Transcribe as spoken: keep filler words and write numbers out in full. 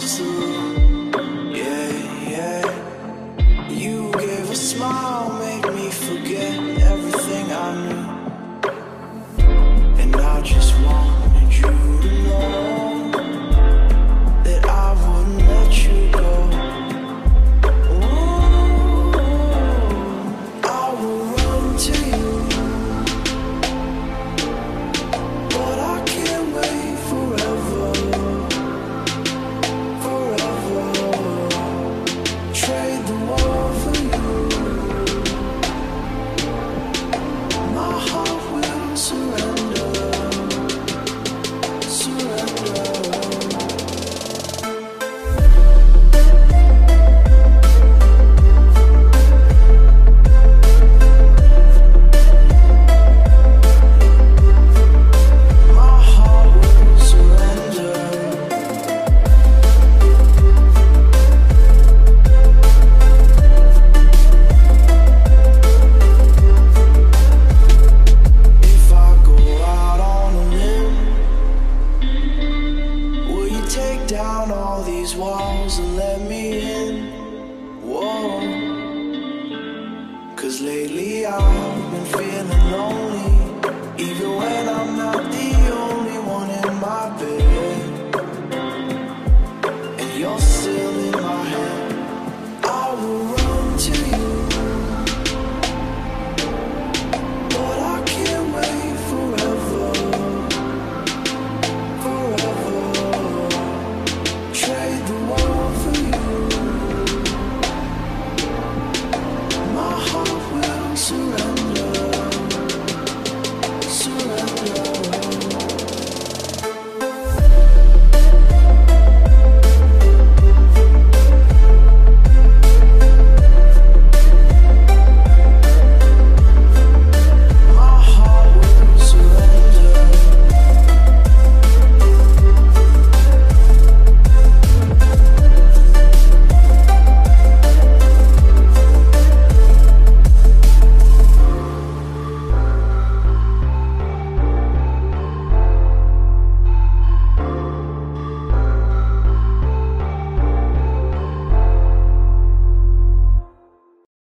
across the room. Yeah, yeah. You gave a smile, made me forget everything I knew. And I just wanted you to know that I wouldn't let you go. Ooh, I will run to you, but I can't wait forever, forever. Trade the world for you. My heart will surrender, surrender. My heart will surrender. If I go out on a limb, will you take down all these walls and let me in? Whoa. Cause lately I've been feeling lonely, even when I'm not the